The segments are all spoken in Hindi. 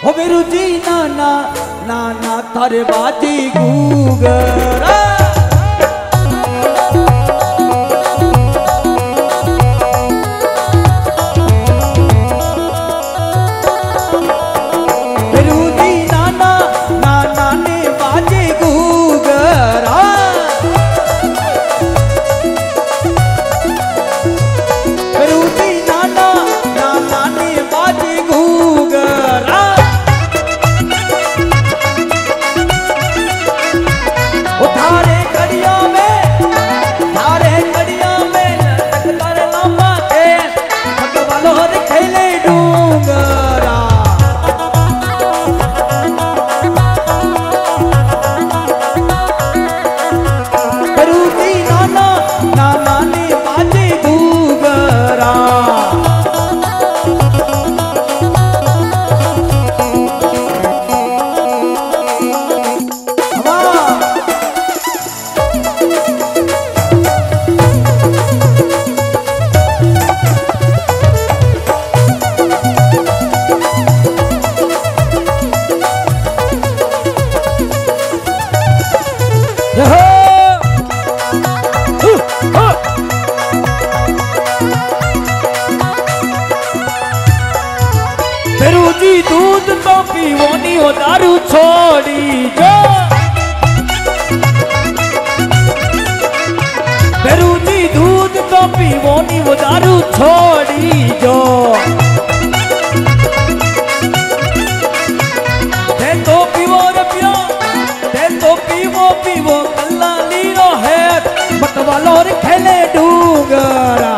हो मेरू जी नाना नाना थारे बाजी गूगरा मेरू जी नाना नाना ने बाजी गूगरा मेरू जी नाना नाना ने बाजी गूगरा थारे कड़ियों में लटक कर लंबा के भगवान खेले डूंगरा करूँगी नाना नाना ने बाजे डूंगरा जी दूध तो पीवो नहीं हो दारू छोड़ी जो बेरू जी दूध तो पीवो नहीं वो दारू छोड़ी जो दे तो पीवो रे पियो दे तो पीवो कल्ला लीरो है बटवालो रे खेले डूंगरा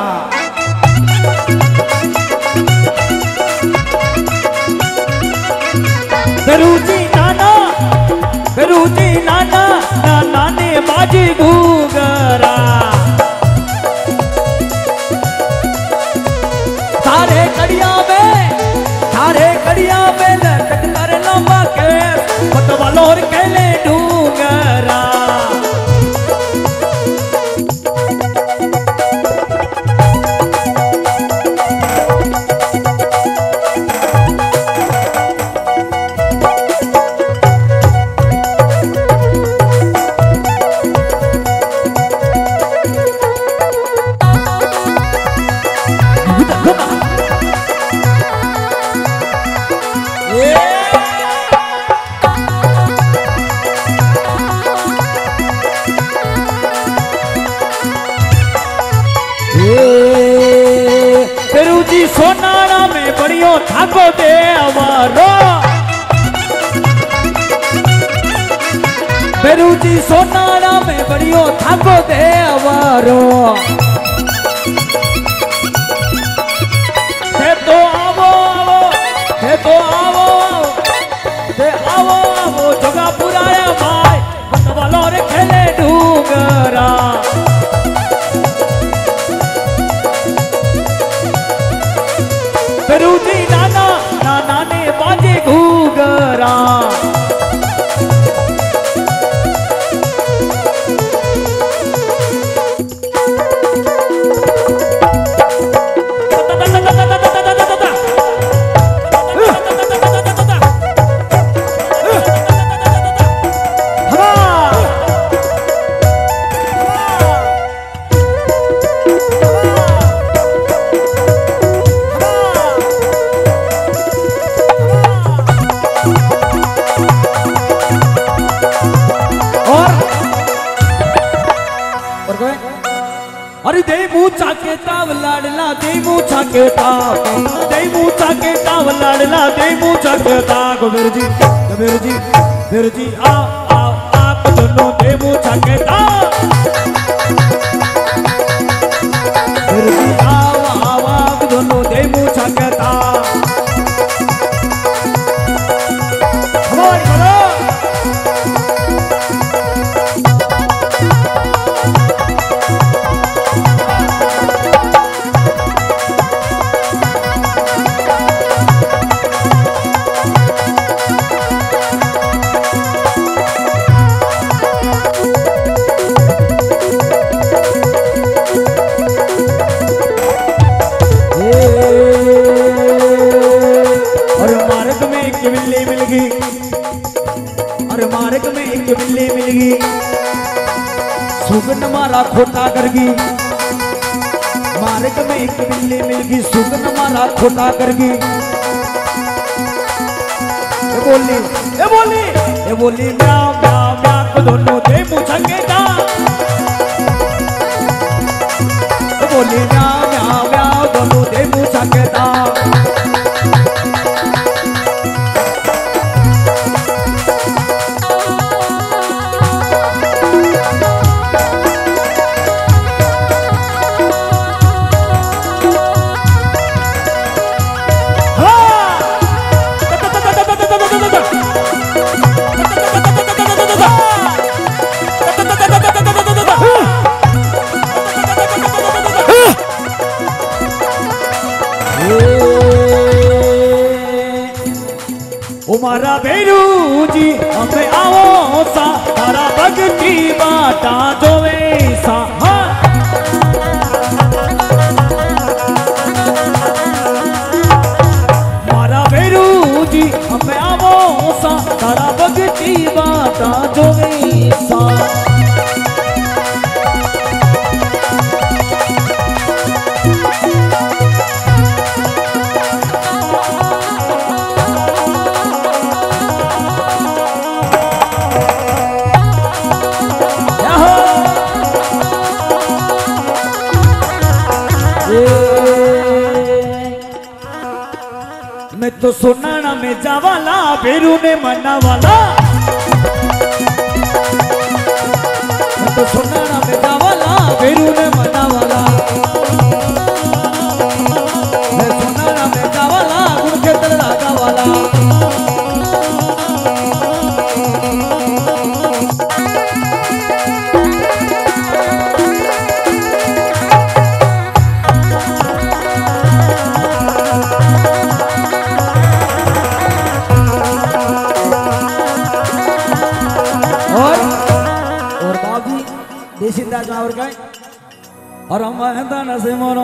बेरूजी नाना नाना ने बाजी घूगरा थारे कड़िया में लटक कर लंबा के बटवालो और खेले डूंगरा बेरूजी सोनारा में बड़ियो ठाको दे अवारो बेरूजी सोनारा में बड़ियो ठाको दे अवारो ते तो आवो जगा पुराया भाई बटवालो रे खेले डूंगरा बेरूजी नाना नाना ने बाजे घूगरा अरे दे मूछा के ताव लाडला दे मूछा के ताव लाडला दे मूछा के ताव बेरूजी आ दोनों दे मूछा के ताव बेरूजी आवा दोनों दे मूछा के ताव हमारे बोलो सुगन मारा खोटा करगी। मार्ग में एक बिल्ली मिलगी, सुगन मारा खोटा करगी। ये बोली म्याऊ म्याऊ म्याऊ को दोनों दे मुझे दा। ये बोली म्याऊ म्याऊ म्याऊ दोनों दे मुझे दा। मारा बेरू जी हमें आओ सा तारा भक्ति बाटा जो वैसा। मारा बेरू जी हमें आओ सा तारा भक्ति बाटा जो वैसा। मैं तो सुनाना में जावाला बेरू ने मना वाला। मैं तो सुनाना में जावाला बेरू ने मना वाला। मैं सुनाना में जावाला गुण के तल रागा वाला। देशीदास और गए और हम दाना से मोरो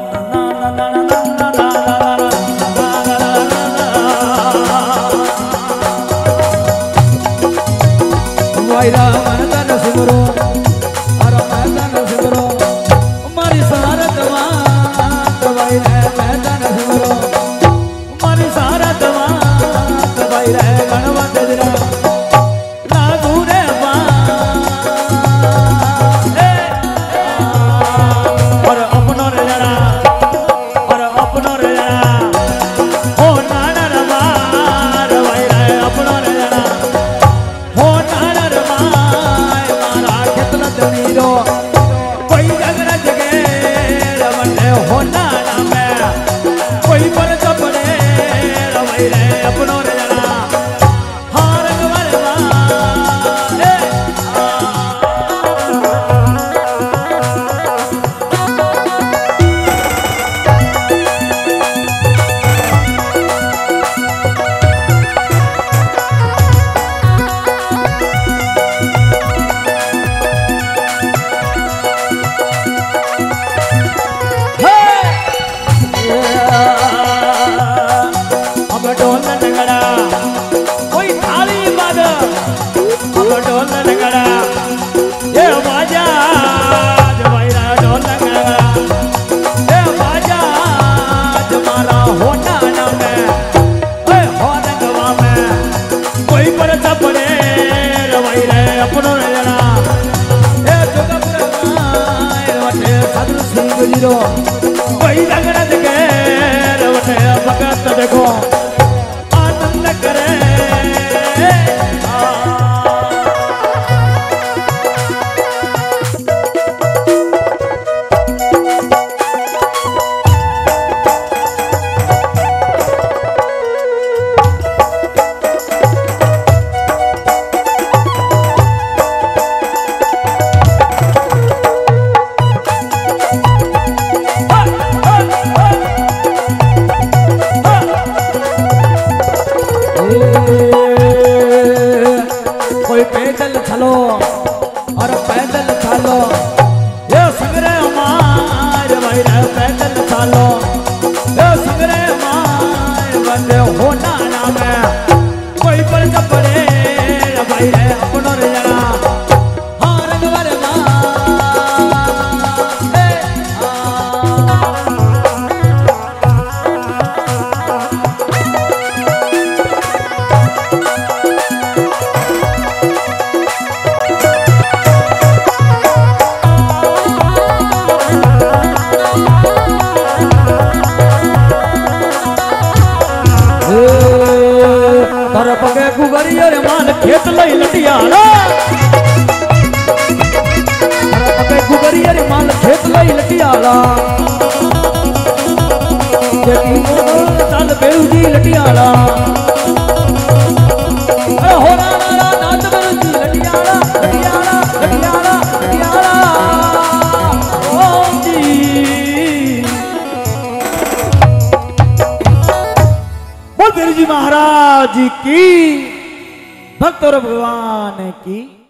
वायरा दाना से मोरो और हम दाना से मोरो हमारी सारा दवा दवाई है दाना से मोरो हमारी सारा दवा दवाई है गणवा तेरा कोई लगना दिखे रवटे भगत देखो आनंद करे। कोई पैदल चलो और पैदल चलो ये संग्रह मार भाई पैदल चलो ये संग्रह मार बंदे होना ना मैं कोई पर चपड़े भाई अपनों रे जना हाँ रंग वाले मार धर पगे गुगरिया रे माल खेत लई लटियाला धर पगे गुगरिया रे माल खेत लई लटियाला जगी चल बेलू जी लटियाला अरे हो ना नाच बेलू जी लटियाला लटियाला लटियाला लटियाला ओम जी बोल बेलू जी महाराज की भक्त और भगवान की।